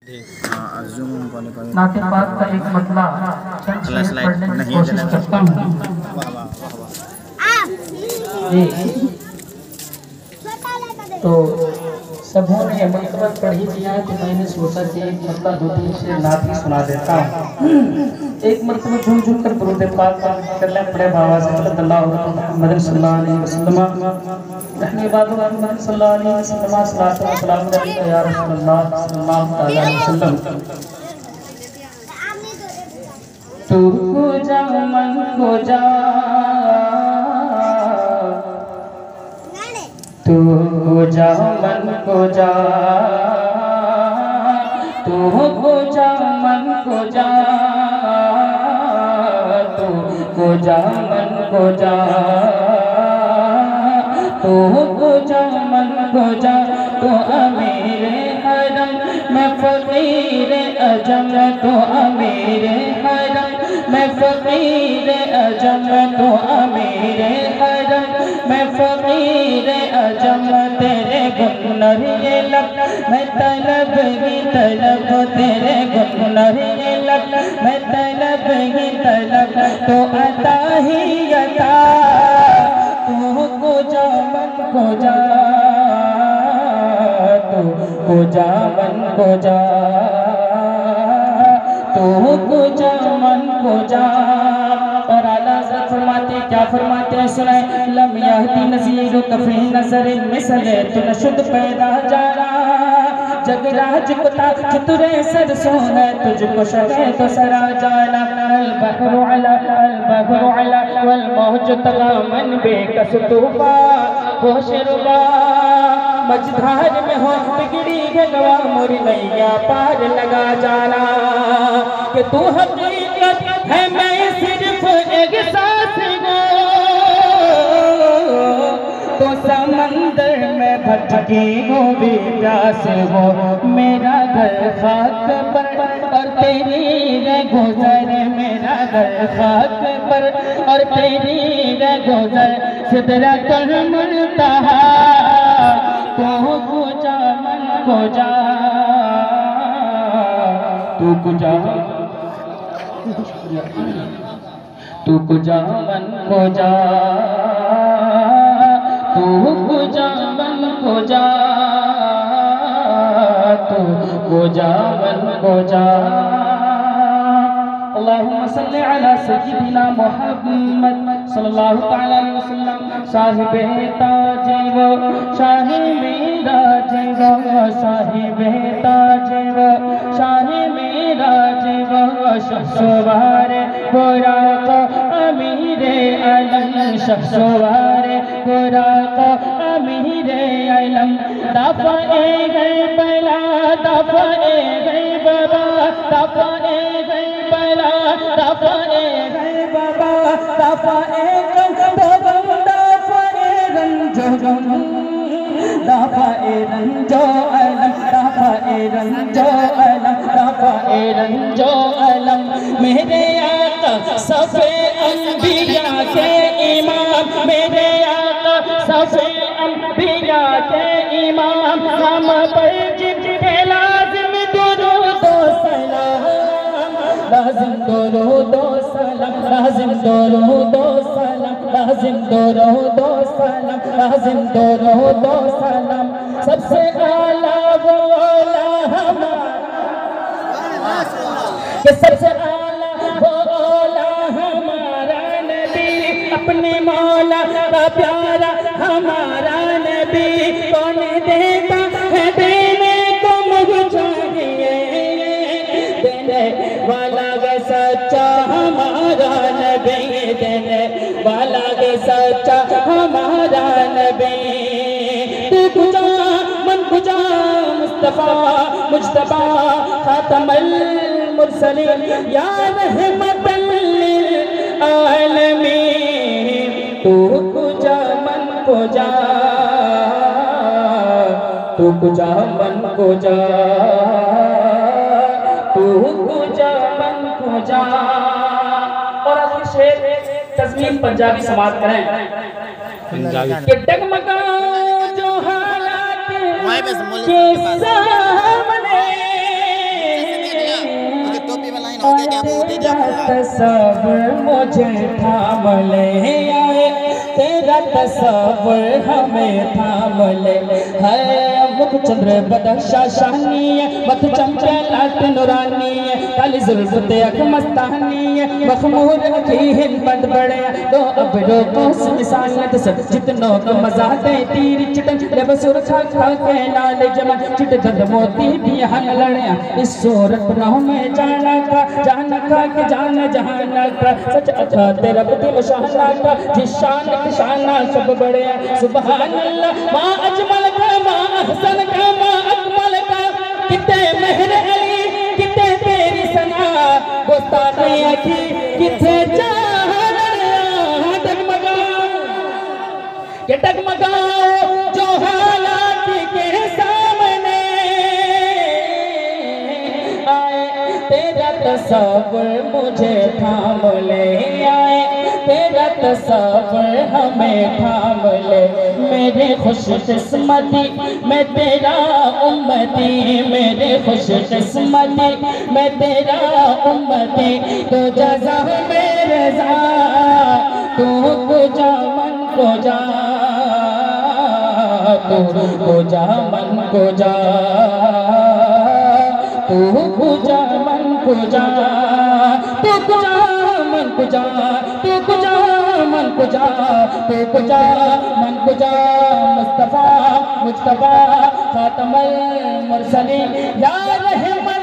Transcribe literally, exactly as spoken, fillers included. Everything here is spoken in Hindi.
नाते पाक का एक मतला चंद शेर पढ़ने की कोशिश करता हूँ। तो सबों ने मतला पढ़ी दिया है, तो मैंने सोचा कि एक मतला दो तीन शेर नात ही सुना देता हूँ। एक मरतबा झूम झूम कर दुरूद पाक कर ले बड़े बाबा से सल्लल्लाहु अलैहि वसल्लम रहने वालों मोहम्मद सल्लल्लाहु अलैहि वसल्लम सलातो व सलाम अलैका या रसूलल्लाह सल्लल्लाहु अलैहि वसल्लम। तू को जा मन को जा, तू को जा मन को जा, तू को जा मन को जा, तू को जा मन को जा, तू को जा मन को जा। तो अमीर हरम मैं फकीर अजम, तो अमीर हरम मैं फकीर अजम, तो अमीर हरम मैं फकीर अजम। तेरे गुनर ये लब मैं तलब ही तलब, तेरे गुनर ये लब मैं तलब ही तलब। तो अता ही अता तू को जा मन को जा, तू को जा मन को जा, तू को जा मन को जा। और आला हज़रत फरमाते क्या फरमाते हैं सुनाए, लम यहदी नज़ीर कफ़ी नज़र मिसले तू नशुद पैदा जारा। जगराज कुता चितुरे सरसों है तुझको शगे तो सरा जाना। अल बहरु अला अल बहरु अला वल मौज तग़ामन बेकस तूफा होशरुबा। मझधार में हो बिगड़ी गलवा मोरी नैया पार लगा जाना। कि तू हकीकत है मैं सिर्फ एक सांस गो, तो समंदर में भटकी हो भी प्यास हो। मेरा घर खाक पर और तेरी रे गुजर, मेरा घर खाक पर और तेरी रे गुजर। सिदरतुल मुंतहा तू को जा मन को जा, तू को जा तू को जा मन को जा, तू को जा मन को जा, तू को जा मन को जा। अल्लाहुम्मा सल्ली अला सय्यिदिना मुहम्मद सल्लल्लाहु तआला अलैहि वसल्लम। साहिबे ताजे वो शाहे मेरा जीवा, साहिबे ताजे वो शाहे मेरा जीवा। शख्सवारे गोरा का अमीरे अलम, शख्सवारे गोरा का अमीरे अलम। दफाए गए बला दफाए गए बाबा, दफाए गए बला दफाए गए बाबा, दफाए गम दफाए रंजो गम, दफाए रंजो अलम, दफाए रंजो अलम, दफाए रंजो अलम। मेरे आका सफ़े अंबिया के इमाम, मेरे आका सफ़े अंबिया के इमाम। हम पर जिनके लाजिम दुरूद व सलाम, लाजिम दुरूद व सलाम, लाजिम दुरूद व सलाम, लाजिम दुरूद व सलाम, लाजिम दुरूद व सलाम। सबसे आला वो आला हमारा, कि सबसे आला वो आला हमारा नबी। अपने मौला का प्यारा हमारा नबी। कौन देता है देने को मुझे चाहिए, देने वाला गे सच्चा हमारा नबी, देने वाला गे सच्चा हमारा नबी। तू कुजा मन कुजा मुस्तफा मुज्तबा खातमुल मुरसलीन या रहमतल लिल आलमीन। तू कुजा मन को जा, तू कुजा मन को जा, तू कुजा मन को जा। और आखिर शेर तस्मीन पंजाबी समाप्त करें। पंजाबी के डगमगा जो हालात के सामने आगे क्या बोलते जाऊंगा। तस्वर मुझे थाम ले आए, तेरा तस्वर हमें थाम ले है। मुख चंद्र बदशा शानी है, मत चमके लाट नूरानी है, काली जुल्फ अख मस्तानी है, मखमूर अखीहिन बद बड़े दो अबरो को मिसालत सब जितनों का मजा दे तीर चिटन लब सुर खा खा के लाल जमा चिट दद मोती भी हन लड़िया इस सूरत नौ में जाना का जाना का के जान जहाना का सच अथा तेरा दिल शाना का जिशान शाना सब बड़े सुभान अल्लाह मा अजमल का मा अहसन का मा अकमल का किते मेहर अली किते तेरी सना गुस्ताखी अखी किथे चाहत डगमगा के डगमगाओ जो हालात के सामने आए, तेरा तस्वर मुझे थाम ले आए, तेरा तस्वर हमें थाम ले। मेरे खुश किस्मती मैं तेरा उम्मती, मेरे खुश किस्मती मैं तेरा उम्मती, तो जज़ा में रज़ा तू को जा मन को जा, तू को जा मन को जा, तू को जा मन को जा, तू को जा मन को जा, तू को जा मन को जा, तू को जा मन को जा। मुस्तफा मुस्तफा खातमुल मुरसलीन या रहमान